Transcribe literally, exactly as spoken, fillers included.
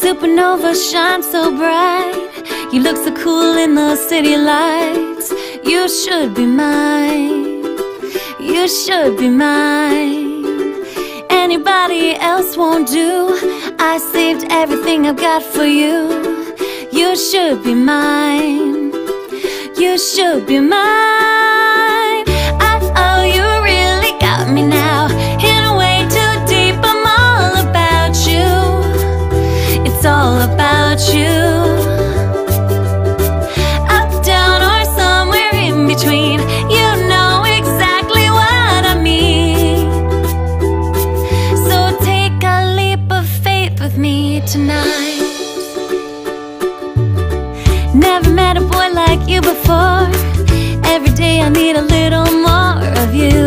supernova shine so bright. You look so cool in the city lights. You should be mine. You should be mine. Anybody else won't do. I saved everything I've got for you. You should be mine. You should be mine. I, oh, you really got me now. In a way too deep, I'm all about you. It's all about you. Up, down, or somewhere in between. You know exactly what I mean. So take a leap of faith with me tonight. Never met a boy like you before. Every day I need a little more of you.